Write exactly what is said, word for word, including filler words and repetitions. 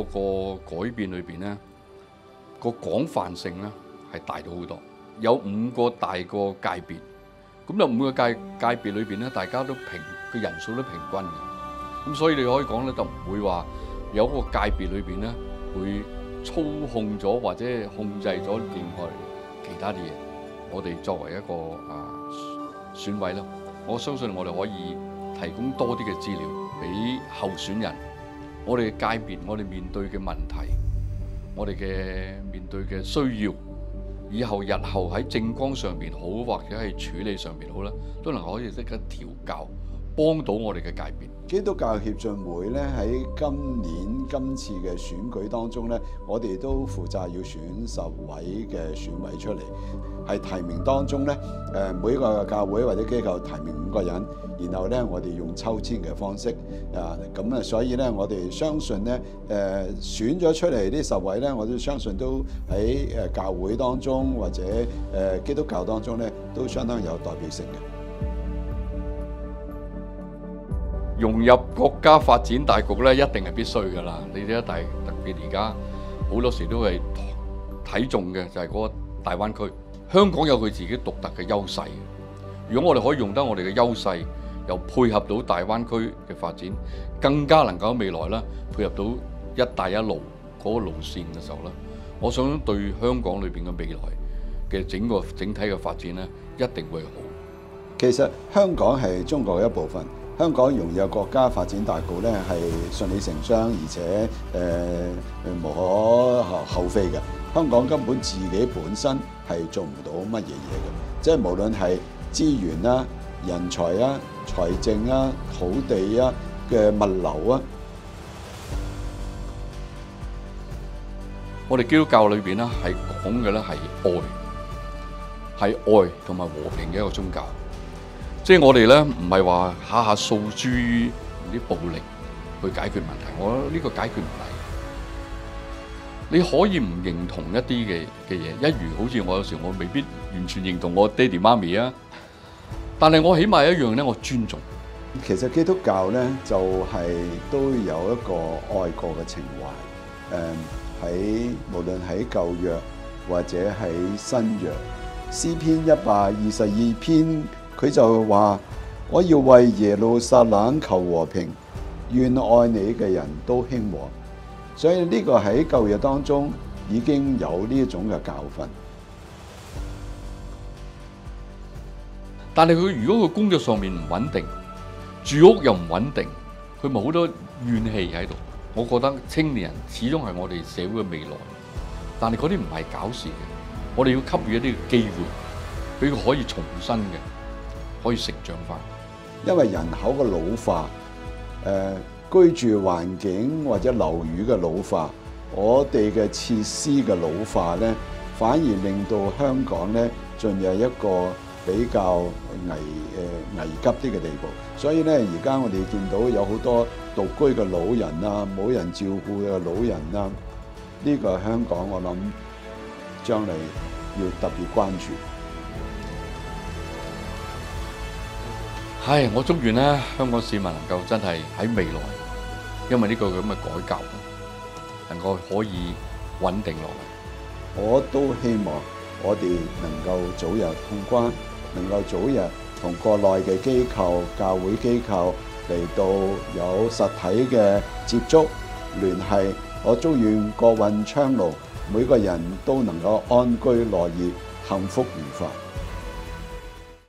個改變裏邊咧，個廣泛性咧係大咗好多。有五個大個界別，咁有五個界界別裏邊咧，大家都平嘅人數都平均嘅。咁所以你可以講咧，就唔會話有個界別裏邊咧會操控咗或者控制咗另外其他啲嘢。我哋作為一個啊選委啦，我相信我哋可以提供多啲嘅資料俾候選人。我哋嘅界別，我哋面對嘅問題，我哋嘅面對嘅需要，以後日後喺政綱上邊好，或者係處理上邊好啦，都能夠可以即刻調教，幫到我哋嘅界別。 基督教協進會咧喺今年今次嘅選舉當中咧，我哋都負責要選十位嘅選委出嚟，係提名當中咧，誒每一個教會或者機構提名五個人，然後咧我哋用抽籤嘅方式啊，咁啊，所以咧我哋相信咧，誒選咗出嚟呢十位咧，我都相信都喺誒教會當中或者誒基督教當中咧，都相當有代表性嘅。 融入國家發展大局咧，一定係必須㗎啦。你睇下大特別而家好多時都係睇重嘅就係嗰個大灣區。香港有佢自己獨特嘅優勢。如果我哋可以用得我哋嘅優勢，又配合到大灣區嘅發展，更加能夠喺未來咧配合到一帶一路嗰個路線嘅時候咧，我想對香港裏邊嘅未來嘅整個整體嘅發展咧，一定會好。 其實香港係中國嘅一部分。香港融入國家發展大局咧係順理成章，而且誒誒、呃、無可厚非嘅。香港根本自己本身係做唔到乜嘢嘢嘅，即係無論係資源啦、人才啊、財政啊、土地啊嘅物流啊。 我哋基督教裏邊咧係講嘅咧係愛，係愛同埋和平嘅一個宗教。即係我哋咧，唔係話下下訴諸於啲暴力去解決問題。我覺得呢個解決唔嚟。你可以唔認同一啲嘅嘅嘢，一如好似我有時我未必完全認同我爹哋媽咪啊，但係我起碼一樣咧，我尊重。 其實基督教咧就係、是、都有一個愛國嘅情懷。誒、呃、喺無論喺舊約或者喺新約，詩篇一百二十二篇。佢就話：我要為耶路撒冷求和平，願愛你嘅人都興旺。所以呢個喺舊約當中已經有呢一種嘅教訓。 但係佢如果佢工作上面唔穩定，住屋又唔穩定，佢咪好多怨氣喺度。我覺得青年人始終係我哋社會嘅未來，但係嗰啲唔係搞事嘅，我哋要給予一啲機會，俾佢可以重新嘅。可以成長翻， 因為人口嘅老化，誒、呃、居住環境或者樓宇嘅老化，我哋嘅設施嘅老化咧，反而令到香港咧進入一個比較危誒、呃、危急啲嘅地步。所以咧，而家我哋見到有好多獨居嘅老人啊，冇人照顧嘅老人啊，呢、這個香港我諗將嚟要特別關注。 係，我祝願咧香港市民能夠真係喺未來，因為呢個咁嘅改革，能夠可以穩定落嚟。 我都希望我哋能夠早日通關，能夠早日同國內嘅機構、教會機構嚟到有實體嘅接觸聯繫。我祝願國運昌隆，每個人都能夠安居樂業、幸福愉快。